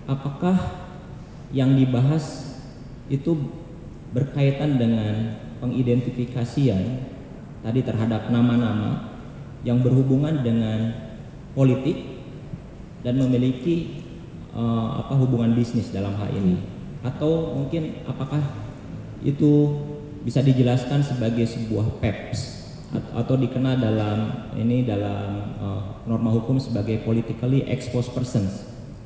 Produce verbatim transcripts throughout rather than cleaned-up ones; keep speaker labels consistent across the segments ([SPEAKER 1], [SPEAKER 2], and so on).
[SPEAKER 1] apakah yang dibahas itu berkaitan dengan pengidentifikasian tadi terhadap nama-nama yang berhubungan dengan politik dan memiliki uh, apa hubungan bisnis dalam hal ini, atau mungkin apakah itu bisa dijelaskan sebagai sebuah P E P S atau dikenal dalam ini dalam uh, norma hukum sebagai politically exposed persons.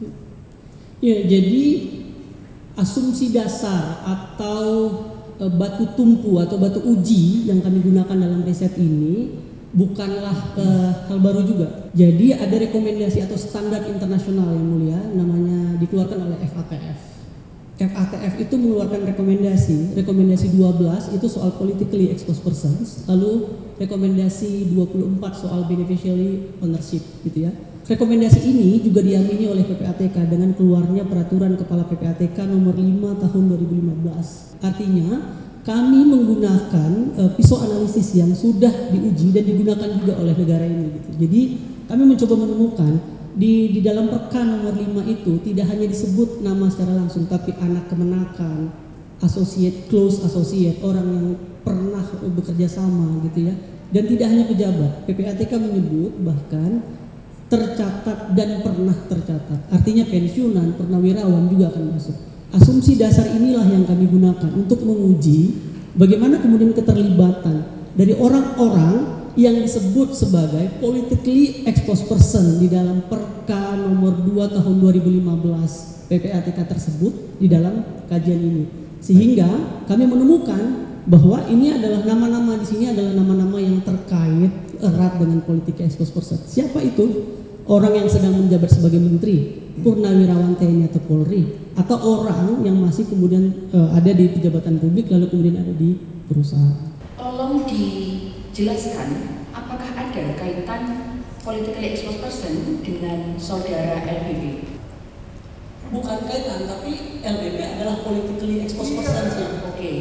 [SPEAKER 2] Ya, jadi asumsi dasar atau e, batu tumpu atau batu uji yang kami gunakan dalam riset ini bukanlah e, hal baru juga. Jadi ada rekomendasi atau standar internasional yang mulia, namanya dikeluarkan oleh F A T F. F A T F itu mengeluarkan rekomendasi, rekomendasi dua belas itu soal politically exposed persons, lalu rekomendasi dua puluh empat soal beneficiary ownership gitu ya. Rekomendasi ini juga diamini oleh P P A T K dengan keluarnya peraturan Kepala P P A T K nomor lima tahun dua ribu lima belas. Artinya kami menggunakan uh, pisau analisis yang sudah diuji dan digunakan juga oleh negara ini gitu. Jadi kami mencoba menemukan di di dalam perka nomor lima itu tidak hanya disebut nama secara langsung, tapi anak kemenakan, associate, close associate, orang yang pernah bekerja sama gitu ya. Dan tidak hanya pejabat, P P A T K menyebut bahkan tercatat dan pernah tercatat, artinya pensiunan, purnawirawan juga akan masuk. Asumsi dasar inilah yang kami gunakan untuk menguji bagaimana kemudian keterlibatan dari orang-orang yang disebut sebagai politically exposed person di dalam Perka nomor dua tahun dua ribu lima belas P P A T K tersebut di dalam kajian ini. Sehingga kami menemukan bahwa ini adalah nama-nama di sini adalah nama-nama yang terkait erat dengan politically exposed person. Siapa itu? Orang yang sedang menjabat sebagai menteri, purnawirawan T N I atau Polri, atau orang yang masih kemudian uh, ada di pejabatan publik lalu kemudian ada di perusahaan.
[SPEAKER 3] Tolong dijelaskan apakah ada kaitan politically exposed person dengan saudara L B B?
[SPEAKER 2] Bukan kaitan, tapi L B B adalah politically exposed person.
[SPEAKER 3] Oke. Okay.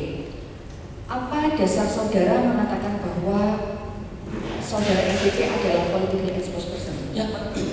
[SPEAKER 3] Apa dasar saudara mengatakan bahwa saudara L B B adalah politically exposed person?
[SPEAKER 2] Ya,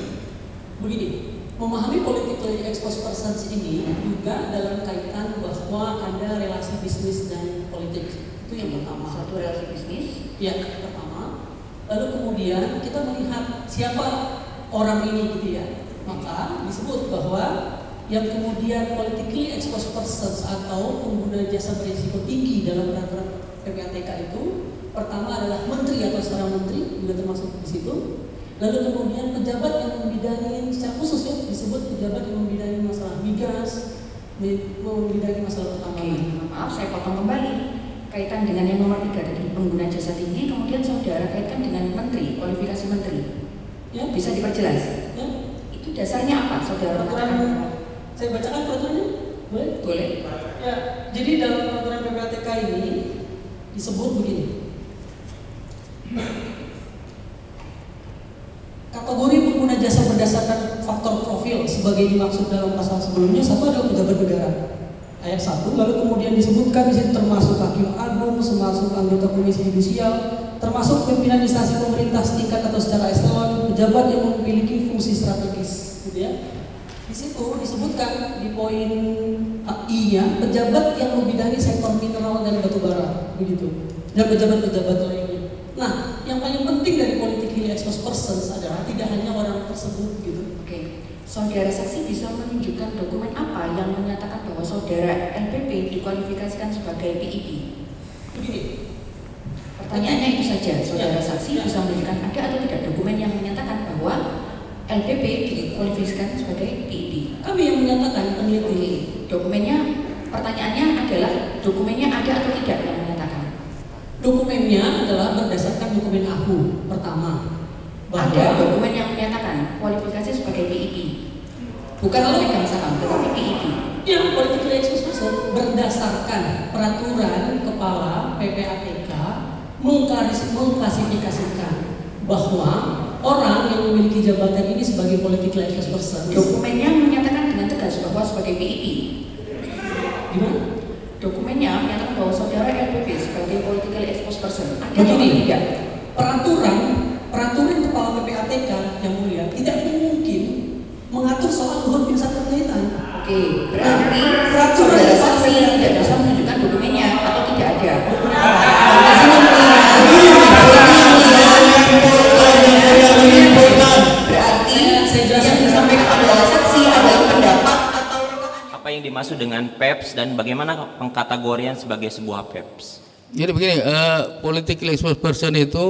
[SPEAKER 2] begini, memahami politically exposed persons ini juga dalam kaitan bahwa ada relasi bisnis dan politik. Itu yang pertama.
[SPEAKER 3] Satu relasi bisnis.
[SPEAKER 2] Ya, pertama. Lalu kemudian kita melihat siapa orang ini gitu ya. Maka disebut bahwa yang kemudian politically exposed persons atau pengguna jasa berisiko tinggi dalam peraturan P P A T K itu pertama adalah menteri atau seorang menteri juga termasuk di situ. Lalu kemudian pejabat yang membidangi secara khusus ya, disebut pejabat yang membidangi masalah migas, membidangi masalah pertambangan.
[SPEAKER 3] Maaf, saya potong kembali. Kaitan dengan yang nomor tiga tadi pengguna jasa tinggi, kemudian saudara kaitkan dengan menteri, kualifikasi menteri. Ya, bisa diperjelas?
[SPEAKER 2] Ya.
[SPEAKER 3] Itu dasarnya apa, saudara?
[SPEAKER 2] Peraturan, saya bacakan peraturannya? Boleh?
[SPEAKER 3] Boleh.
[SPEAKER 2] Ya, jadi dalam peraturan P P A T K ini disebut begini. Kategori pengguna jasa berdasarkan faktor profil sebagai dimaksud dalam pasal sebelumnya, satu adalah pejabat negara ayat satu, lalu kemudian disebutkan di situ termasuk hakim agung, termasuk anggota komisi yudisial, termasuk pimpinan instansi pemerintah setingkat atau secara eselon, pejabat yang memiliki fungsi strategis, gitu ya. Di situ disebutkan di poin I-nya pejabat yang membidangi sektor mineral dan batu bara, begitu, dan pejabat-pejabat lainnya. Nah, yang paling penting dari politically exposed persons adalah tidak hanya orang tersebut gitu.
[SPEAKER 3] Oke, saudara saksi bisa menunjukkan dokumen apa yang menyatakan bahwa saudara L B B dikualifikasikan sebagai P I B?
[SPEAKER 2] Begini,
[SPEAKER 3] pertanyaannya itu saja. Saudara
[SPEAKER 2] ya,
[SPEAKER 3] saksi
[SPEAKER 2] ya.
[SPEAKER 3] bisa menunjukkan ada atau tidak dokumen yang menyatakan bahwa L B B dikualifikasikan sebagai P I B?
[SPEAKER 2] Kami yang menyatakan peneliti.
[SPEAKER 3] Oke, dokumennya, pertanyaannya adalah dokumennya ada atau tidak yang menyatakan?
[SPEAKER 2] Dokumennya adalah berdasarkan dokumen A H U pertama. Bahwa
[SPEAKER 3] ada dokumen yang menyatakan kualifikasi sebagai P I B, bukan pemegang saham, tetapi P I B.
[SPEAKER 2] Yang politically exposed person berdasarkan peraturan kepala P P A T K mengklasifikasikan bahwa orang yang memiliki jabatan ini sebagai politically exposed person.
[SPEAKER 3] Dokumennya menyatakan dengan tegas bahwa sebagai P I B.
[SPEAKER 2] Gimana?
[SPEAKER 3] Dokumennya menyatakan bahwa saudara L B B sebagai politically exposed person. Ada
[SPEAKER 2] atau
[SPEAKER 3] tidak?
[SPEAKER 2] Peraturan peraturan kepala P P A T K yang mulia tidak mungkin mengatur soal luhur pinsar penelitian.
[SPEAKER 3] Oke, Oke, berarti saudara saksi tidak bisa menunjukkan dokumennya atau tidak ada. Berarti yang disampaikan oleh saksi adalah pendapat atau
[SPEAKER 1] Apa yang dimaksud dengan P E P S dan bagaimana pengkategorian sebagai sebuah P E P S?
[SPEAKER 4] Jadi begini, uh, politically exposed person itu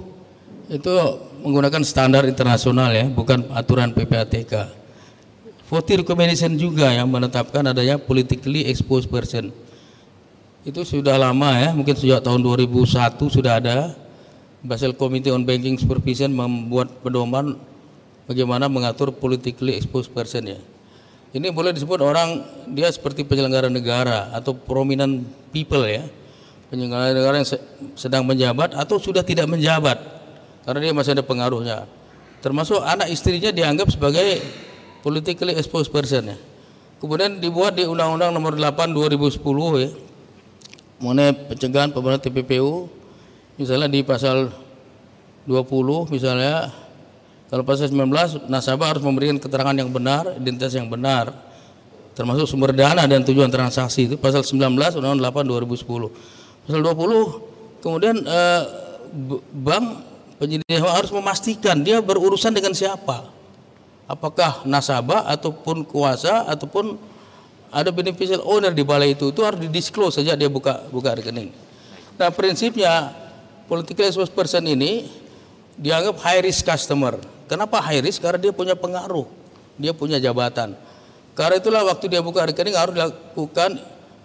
[SPEAKER 4] itu menggunakan standar internasional ya, bukan aturan P P A T K. Forty Recommendation juga yang menetapkan adanya politically exposed person. Itu sudah lama ya, mungkin sejak tahun dua ribu satu sudah ada. Basel Committee on Banking Supervision membuat pedoman bagaimana mengatur politically exposed person ya. Ini boleh disebut orang dia seperti penyelenggara negara atau prominent people ya. Penyelenggara negara yang sedang menjabat atau sudah tidak menjabat karena dia masih ada pengaruhnya. Termasuk anak istrinya dianggap sebagai politically exposed person ya. Kemudian dibuat di Undang-Undang Nomor delapan dua ribu sepuluh ya, mengenai pencegahan pemberantasan T P P U. Misalnya di pasal dua puluh misalnya, kalau pasal sembilan belas nasabah harus memberikan keterangan yang benar, identitas yang benar, termasuk sumber dana dan tujuan transaksi. Itu pasal sembilan belas Undang-Undang delapan dua ribu sepuluh. Pasal dua puluh kemudian eh, bank penyedia harus memastikan dia berurusan dengan siapa, apakah nasabah ataupun kuasa ataupun ada beneficial owner di balai itu, itu harus didisclose sejak dia buka buka rekening. Nah prinsipnya politically exposed person ini dianggap high risk customer. Kenapa high risk? Karena dia punya pengaruh, dia punya jabatan. Karena itulah waktu dia buka rekening harus dilakukan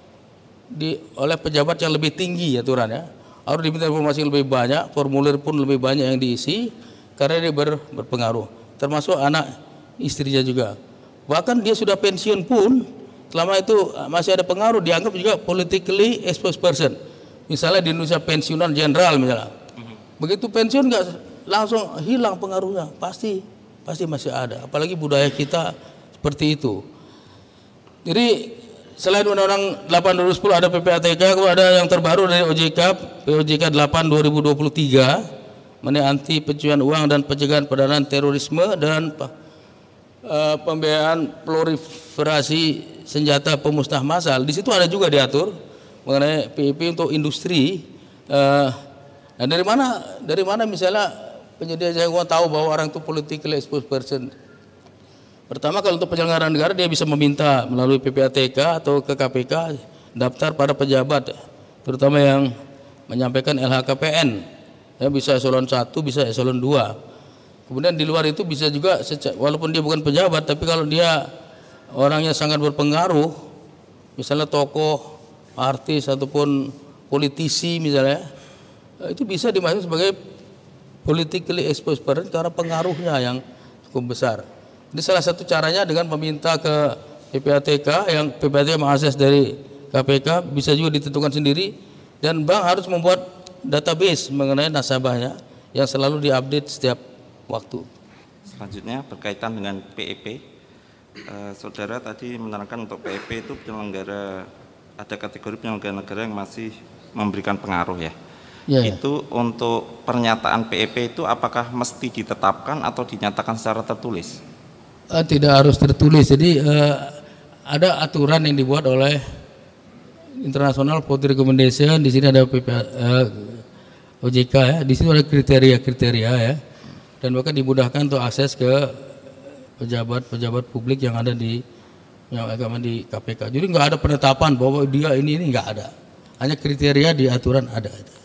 [SPEAKER 4] di, oleh pejabat yang lebih tinggi aturannya. Harus diminta informasi yang lebih banyak, formulir pun lebih banyak yang diisi karena dia ber, berpengaruh. Termasuk anak istrinya juga. Bahkan dia sudah pensiun pun selama itu masih ada pengaruh, dianggap juga politically exposed person. Misalnya di Indonesia pensiunan jenderal misalnya, begitu pensiun nggak langsung hilang pengaruhnya, pasti pasti masih ada. Apalagi budaya kita seperti itu. Jadi selain Undang-Undang delapan dua ribu sepuluh ada P P A T K, ada yang terbaru dari O J K, P O J K delapan dua ribu dua puluh tiga, mengenai anti pencucian uang dan pencegahan pendanaan terorisme dan uh, pembiayaan proliferasi senjata pemusnah massal. Di situ ada juga diatur mengenai P I P untuk industri. Uh, nah dari mana dari mana misalnya penyedia jasa keuangan tahu bahwa orang itu politically exposed person? Pertama, kalau untuk penyelenggaraan negara dia bisa meminta melalui P P A T K atau ke K P K daftar pada pejabat, terutama yang menyampaikan L H K P N. Ya, bisa eselon satu, bisa eselon dua. Kemudian di luar itu bisa juga, walaupun dia bukan pejabat, tapi kalau dia orangnya sangat berpengaruh, misalnya tokoh, artis ataupun politisi misalnya, itu bisa dimaksud sebagai politically exposed person karena pengaruhnya yang cukup besar. Jadi salah satu caranya dengan meminta ke P P A T K, yang P P A T K mengakses dari K P K, bisa juga ditentukan sendiri, dan bank harus membuat database mengenai nasabahnya yang selalu diupdate setiap waktu.
[SPEAKER 5] Selanjutnya berkaitan dengan P E P, eh, saudara tadi menerangkan untuk P E P itu penyelenggara, ada kategori penyelenggara negara yang masih memberikan pengaruh ya. Ya, ya. Itu untuk pernyataan P E P itu apakah mesti ditetapkan atau dinyatakan secara tertulis?
[SPEAKER 4] Uh, tidak harus tertulis. Jadi uh, ada aturan yang dibuat oleh International Forty Recommendation. Di sini ada P P A, uh, O J K ya. Di sini ada kriteria-kriteria ya. Dan bahkan dimudahkan untuk akses ke pejabat-pejabat publik yang ada di yang agama di K P K. Jadi nggak ada penetapan bahwa dia ini ini nggak ada. Hanya kriteria di aturan ada.